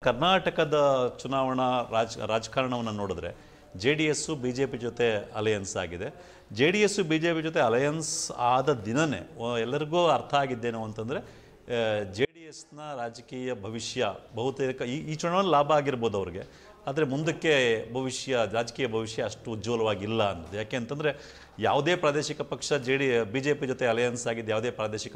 ಕರ್ನಾಟಕದ ಚುನಾವಣಾ ರಾಜಕಾರಣವನ್ನು ನೋಡಿದ್ರೆ JDS BJP ಜೊತೆ ಅಲಯನ್ಸ್ ಆಗಿದೆ. JDS BJP ಜೊತೆ ಅಲಯನ್ಸ್ ಆದ ದಿನನೇ ಎಲ್ಲರಿಗೂ ಅರ್ಥ ಆಗಿದ್ದೇನೋ ಅಂತಂದರೆ JDSನ ರಾಜಕೀಯ ಭವಿಷ್ಯ ಬಹುತೇಕ ಈ ಚುನಾವಣೆ ಲಾಭ ಆಗಿರ್ಬೋದು ಅವ್ರಿಗೆ, ಆದರೆ ಮುಂದಕ್ಕೆ ರಾಜಕೀಯ ಭವಿಷ್ಯ ಅಷ್ಟು ಉಜ್ವಲವಾಗಿಲ್ಲ ಅನ್ನೋದು. ಯಾಕೆ ಅಂತಂದರೆ ಯಾವುದೇ ಪ್ರಾದೇಶಿಕ ಪಕ್ಷ BJP ಜೊತೆ ಅಲಯನ್ಸ್ ಆಗಿದ್ದು ಯಾವುದೇ ಪ್ರಾದೇಶಿಕ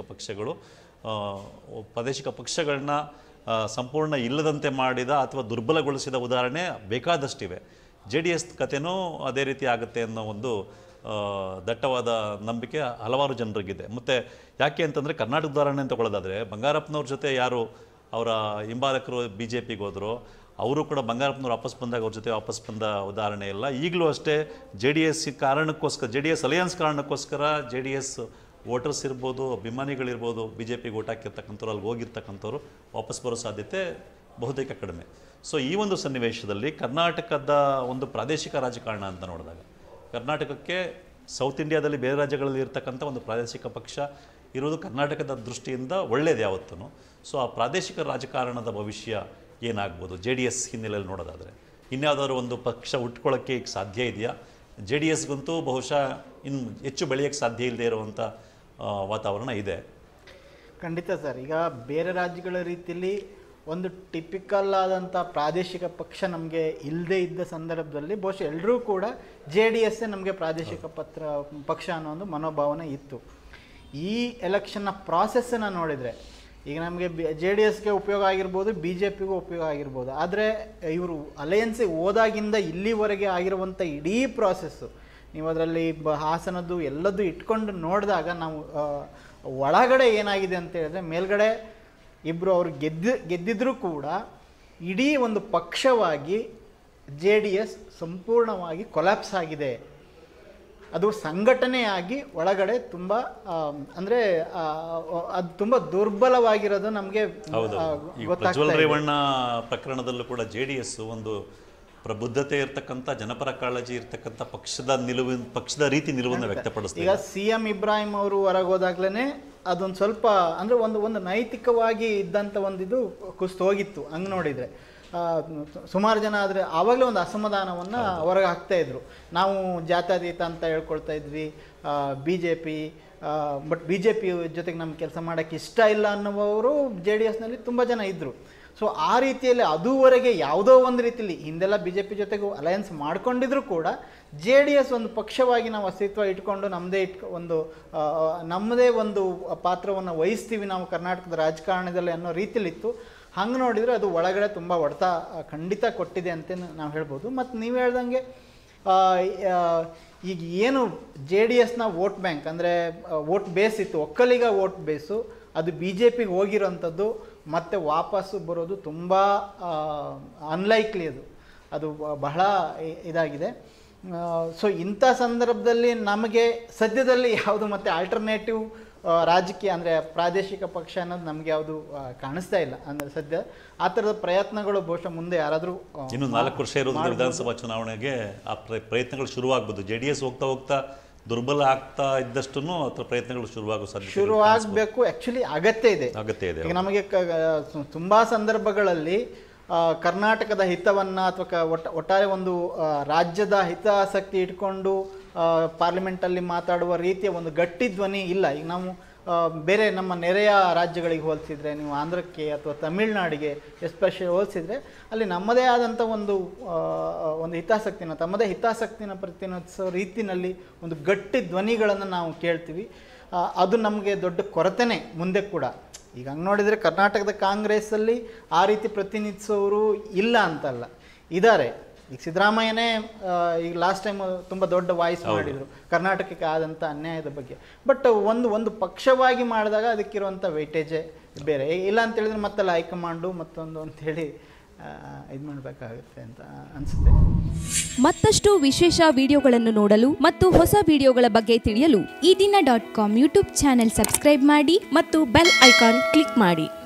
ಪಕ್ಷಗಳನ್ನ ಸಂಪೂರ್ಣ ಇಲ್ಲದಂತೆ ಮಾಡಿದ ಅಥವಾ ದುರ್ಬಲಗೊಳಿಸಿದ ಉದಾಹರಣೆ ಬೇಕಾದಷ್ಟಿವೆ. JDS ಕಥೆನೂ ಅದೇ ರೀತಿ ಆಗುತ್ತೆ ಅನ್ನೋ ಒಂದು ದಟ್ಟವಾದ ನಂಬಿಕೆ ಹಲವಾರು ಜನರಿಗಿದೆ. ಮತ್ತು ಯಾಕೆ ಅಂತಂದರೆ ಕರ್ನಾಟಕ ಉದಾಹರಣೆ ಅಂತ ತಗೊಳ್ಳೋದಾದರೆ ಬಂಗಾರಪ್ಪನವ್ರ ಜೊತೆ ಯಾರು ಅವರ ಹಿಂಬಾಲಕರು BJPಗೆ ಹೋದರೋ ಅವರು ಕೂಡ ಬಂಗಾರಪ್ಪನವ್ರು ವಾಪಸ್ ಬಂದಾಗ ಅವ್ರ ಜೊತೆ ವಾಪಸ್ ಬಂದ ಉದಾಹರಣೆ ಇಲ್ಲ. ಈಗಲೂ ಅಷ್ಟೇ JDS ಅಲಯನ್ಸ್ ಕಾರಣಕ್ಕೋಸ್ಕರ JDS ವೋಟರ್ಸ್ ಇರ್ಬೋದು, ಅಭಿಮಾನಿಗಳಿರ್ಬೋದು, BJPಗೆ ಓಟ್ ಹಾಕಿರ್ತಕ್ಕಂಥವ್ರು ಅಲ್ಲಿಗೆ ಹೋಗಿರ್ತಕ್ಕಂಥವ್ರು ವಾಪಸ್ ಬರೋ ಸಾಧ್ಯತೆ ಬಹುತೇಕ ಕಡಿಮೆ. ಸೊ ಈ ಒಂದು ಸನ್ನಿವೇಶದಲ್ಲಿ ಕರ್ನಾಟಕದ ಒಂದು ಪ್ರಾದೇಶಿಕ ರಾಜಕಾರಣ ಅಂತ ನೋಡಿದಾಗ ಕರ್ನಾಟಕಕ್ಕೆ ಸೌತ್ ಇಂಡಿಯಾದಲ್ಲಿ ಬೇರೆ ರಾಜ್ಯಗಳಲ್ಲಿ ಇರ್ತಕ್ಕಂಥ ಒಂದು ಪ್ರಾದೇಶಿಕ ಪಕ್ಷ ಇರೋದು ಕರ್ನಾಟಕದ ದೃಷ್ಟಿಯಿಂದ ಒಳ್ಳೆಯದು ಯಾವತ್ತೂ. ಸೊ ಆ ಪ್ರಾದೇಶಿಕ ರಾಜಕಾರಣದ ಭವಿಷ್ಯ ಏನಾಗ್ಬೋದು JDS ಹಿನ್ನೆಲೆಯಲ್ಲಿ ನೋಡೋದಾದರೆ? ಇನ್ಯಾವುದಾದ್ರು ಒಂದು ಪಕ್ಷ ಹುಟ್ಕೊಳ್ಳೋಕ್ಕೆ ಈಗ ಸಾಧ್ಯ ಇದೆಯಾ? JDSಗಂತೂ ಬಹುಶಃ ಇನ್ನು ಹೆಚ್ಚು ಬೆಳೆಯೋಕ್ಕೆ ಸಾಧ್ಯ ಇಲ್ಲದೆ ಇರುವಂಥ ವಾತಾವರಣ ಇದೆ. ಖಂಡಿತ ಸರ್. ಈಗ ಬೇರೆ ರಾಜ್ಯಗಳ ರೀತಿಯಲ್ಲಿ ಒಂದು ಟಿಪಿಕಲ್ ಆದಂಥ ಪ್ರಾದೇಶಿಕ ಪಕ್ಷ ನಮಗೆ ಇಲ್ಲದೇ ಇದ್ದ ಸಂದರ್ಭದಲ್ಲಿ ಬಹುಶಃ ಎಲ್ಲರೂ ಕೂಡ JDS ನಮಗೆ ಪ್ರಾದೇಶಿಕ ಪಕ್ಷ ಅನ್ನೋ ಒಂದು ಮನೋಭಾವನೆ ಇತ್ತು. ಈ ಎಲೆಕ್ಷನ್ನ ಪ್ರಾಸೆಸ್ಸನ್ನು ನೋಡಿದರೆ ಈಗ ನಮಗೆ JDSಗೆ ಉಪಯೋಗ ಆಗಿರ್ಬೋದು, BJPಗೂ ಉಪಯೋಗ ಆಗಿರ್ಬೋದು. ಆದರೆ ಇವರು ಅಲಯನ್ಸಿಗೆ ಹೋದಾಗಿಂದ ಇಲ್ಲಿವರೆಗೆ ಆಗಿರುವಂಥ ಇಡೀ ಪ್ರಾಸೆಸ್ಸು ನೀವು ಅದರಲ್ಲಿ ಹಾಸನದ್ದು ಎಲ್ಲದೂ ಇಟ್ಕೊಂಡು ನೋಡಿದಾಗ ನಾವು ಒಳಗಡೆ ಏನಾಗಿದೆ ಅಂತ ಹೇಳಿದ್ರೆ ಮೇಲ್ಗಡೆ ಇಬ್ಬರು ಅವರು ಗೆದ್ದಿದ್ರೂ ಕೂಡ ಇಡೀ ಒಂದು ಪಕ್ಷವಾಗಿ JDS ಸಂಪೂರ್ಣವಾಗಿ ಕೊಲ್ಯಾಪ್ಸ್ ಆಗಿದೆ. ಅದು ಸಂಘಟನೆಯಾಗಿ ಒಳಗಡೆ ತುಂಬ ಅಂದರೆ ಅದು ತುಂಬ ದುರ್ಬಲವಾಗಿರೋದು ನಮಗೆ ಪ್ರಜ್ವಲ್ ರೇವಣ್ಣ ಪ್ರಕರಣದಲ್ಲೂ ಕೂಡ JDS ಒಂದು ಪ್ರಬುದ್ಧತೆ ಇರ್ತಕ್ಕಂಥ ಜನಪರ ಕಾಳಜಿ ಇರ್ತಕ್ಕಂಥ ಪಕ್ಷದ ರೀತಿ ನಿಲುವನ್ನು ವ್ಯಕ್ತಪಡಿಸ್ತಾರೆ. ಈಗ CM ಇಬ್ರಾಹಿಂ ಅವರು ಹೊರಗೆ ಹೋದಾಗ್ಲೇ ಅದೊಂದು ಸ್ವಲ್ಪ ಅಂದರೆ ಒಂದು ನೈತಿಕವಾಗಿ ಇದ್ದಂಥ ಒಂದು ಇದು ಕುಸಿದು ಹೋಗಿತ್ತು. ಹಂಗೆ ನೋಡಿದರೆ ಸುಮಾರು ಜನ ಆದರೆ ಆವಾಗಲೇ ಒಂದು ಅಸಮಾಧಾನವನ್ನು ಹೊರಗೆ ಹಾಕ್ತಾಯಿದ್ರು. ನಾವು ಜಾತ್ಯತೀತ ಅಂತ ಹೇಳ್ಕೊಳ್ತಾ ಇದ್ವಿ BJP, ಬಟ್ BJP ಜೊತೆಗೆ ನಮ್ಗೆ ಕೆಲಸ ಮಾಡೋಕ್ಕೆ ಇಷ್ಟ ಇಲ್ಲ ಅನ್ನೋವರು JDSನಲ್ಲಿ ತುಂಬ ಜನ ಇದ್ದರು. ಸೊ ಆ ರೀತಿಯಲ್ಲಿ ಅದುವರೆಗೆ ಯಾವುದೋ ಒಂದು ರೀತಿಯಲ್ಲಿ ಹಿಂದೆಲ್ಲ BJP ಜೊತೆಗೂ ಅಲಯನ್ಸ್ ಮಾಡ್ಕೊಂಡಿದ್ರು ಕೂಡ JDS ಒಂದು ಪಕ್ಷವಾಗಿ ನಾವು ಅಸ್ತಿತ್ವ ಇಟ್ಕೊಂಡು ನಮ್ಮದೇ ಒಂದು ಪಾತ್ರವನ್ನು ವಹಿಸ್ತೀವಿ ನಾವು ಕರ್ನಾಟಕದ ರಾಜಕಾರಣದಲ್ಲಿ ಅನ್ನೋ ರೀತಿಯಲ್ಲಿತ್ತು. ಹಂಗೆ ನೋಡಿದರೆ ಅದು ಒಳಗಡೆ ತುಂಬ ಹೊಡೆತ ಖಂಡಿತ ಕೊಟ್ಟಿದೆ ಅಂತ ನಾವು ಹೇಳ್ಬೋದು. ಮತ್ತು ನೀವು ಹೇಳ್ದಂಗೆ ಈಗ ಏನು JDSನ ವೋಟ್ ಬ್ಯಾಂಕ್ ಅಂದರೆ ವೋಟ್ ಬೇಸ್ ಇತ್ತು, ಒಕ್ಕಲಿಗ ವೋಟ್ ಬೇಸು, ಅದು BJPಗೆ ಹೋಗಿರೋಂಥದ್ದು ಮತ್ತು ವಾಪಸ್ಸು ಬರೋದು ತುಂಬ ಅನ್ಲೈಕ್ಲಿ. ಅದು ಬಹಳ ಇದಾಗಿದೆ. ಸೊ ಇಂಥ ಸಂದರ್ಭದಲ್ಲಿ ನಮಗೆ ಸದ್ಯದಲ್ಲಿ ಯಾವುದು ಮತ್ತು ಆಲ್ಟರ್ನೇಟಿವ್ ರಾಜಕೀಯ ಅಂದರೆ ಪ್ರಾದೇಶಿಕ ಪಕ್ಷ ಅನ್ನೋದು ನಮಗೆ ಯಾವುದು ಕಾಣಿಸ್ತಾ ಇಲ್ಲ. ಅಂದರೆ ಸದ್ಯ ಆ ಥರದ ಪ್ರಯತ್ನಗಳು ಬಹುಶಃ ಮುಂದೆ ಯಾರಾದರೂ ಇನ್ನು 4 ವರ್ಷ ಇರೋದು ವಿಧಾನಸಭಾ ಚುನಾವಣೆಗೆ ಆ ಪ್ರಯತ್ನಗಳು ಶುರುವಾಗ್ಬೋದು. JDS ಹೋಗ್ತಾ ದುರ್ಬಲ ಆಗ್ತಾ ಇದ್ದಷ್ಟು ಅದರ ಪ್ರಯತ್ನಗಳು ಶುರುವಾಗಬೇಕು. ಆ್ಯಕ್ಚುಲಿ ಅಗತ್ಯ ಇದೆ. ಈಗ ನಮಗೆ ತುಂಬ ಸಂದರ್ಭಗಳಲ್ಲಿ ಕರ್ನಾಟಕದ ಹಿತವನ್ನು ಅಥವಾ ಒಟ್ಟಾರೆ ಒಂದು ರಾಜ್ಯದ ಹಿತಾಸಕ್ತಿ ಇಟ್ಕೊಂಡು ಪಾರ್ಲಿಮೆಂಟಲ್ಲಿ ಮಾತಾಡುವ ರೀತಿಯ ಒಂದು ಗಟ್ಟಿ ಧ್ವನಿ ಇಲ್ಲ. ಈಗ ನಾವು ಬೇರೆ ನಮ್ಮ ನೆರೆಯ ರಾಜ್ಯಗಳಿಗೆ ಹೋಲಿಸಿದರೆ, ನೀವು ಆಂಧ್ರಕ್ಕೆ ಅಥವಾ ತಮಿಳುನಾಡಿಗೆ ಎಸ್ಪೆಷಲಿ ಹೋಲಿಸಿದರೆ ಅಲ್ಲಿ ನಮ್ಮದೇ ಆದಂಥ ಒಂದು ತಮ್ಮದೇ ಹಿತಾಸಕ್ತಿನ ಪ್ರತಿನಿಧಿಸೋ ರೀತಿಯಲ್ಲಿ ಒಂದು ಗಟ್ಟಿ ಧ್ವನಿಗಳನ್ನು ನಾವು ಕೇಳ್ತೀವಿ. ಅದು ನಮಗೆ ದೊಡ್ಡ ಕೊರತೆನೇ ಮುಂದೆ ಕೂಡ. ಈಗ ಹಂಗೆ ನೋಡಿದರೆ ಕರ್ನಾಟಕದ ಕಾಂಗ್ರೆಸ್ಸಲ್ಲಿ ಆ ರೀತಿ ಪ್ರತಿನಿಧಿಸೋರು ಇಲ್ಲ ಅಂತಲ್ಲ, ಇದ್ದಾರೆ. ಈಗ ಸಿದ್ದರಾಮಯ್ಯನೇ ಈಗ ಲಾಸ್ಟ್ ಟೈಮ್ ತುಂಬ ದೊಡ್ಡ ವಾಯ್ಸ್ ಮಾಡಿದರು ಕರ್ನಾಟಕಕ್ಕೆ ಆದಂಥ ಅನ್ಯಾಯದ ಬಗ್ಗೆ. ಬಟ್ ಒಂದು ಪಕ್ಷವಾಗಿ ಮಾಡಿದಾಗ ಅದಕ್ಕಿರುವಂಥ ವೆಯ್ಟೇಜೇ ಬೇರೆ. ಇಲ್ಲ ಅಂತೇಳಿದ್ರೆ ಮತ್ತೆಲ್ಲ ಹೈಕಮಾಂಡು ಮತ್ತೊಂದು ಅಂಥೇಳಿ ಇದು ಮಾಡಬೇಕಾಗುತ್ತೆ ಅಂತ ಅನಿಸುತ್ತೆ. ಮತ್ತಷ್ಟು ವಿಶೇಷ ವಿಡಿಯೋಗಳನ್ನು ನೋಡಲು ಮತ್ತು ಹೊಸ ವಿಡಿಯೋಗಳ ಬಗ್ಗೆ ತಿಳಿಯಲು ಈ ದಿನ .com ಯೂಟ್ಯೂಬ್ ಚಾನೆಲ್ ಸಬ್ಸ್ಕ್ರೈಬ್ ಮಾಡಿ ಮತ್ತು ಬೆಲ್ ಐಕಾನ್ ಕ್ಲಿಕ್ ಮಾಡಿ.